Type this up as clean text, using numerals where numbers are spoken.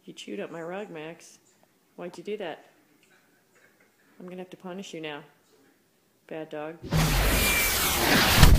You chewed up my rug, Max. Why'd you do that? I'm gonna have to punish you now. Bad dog.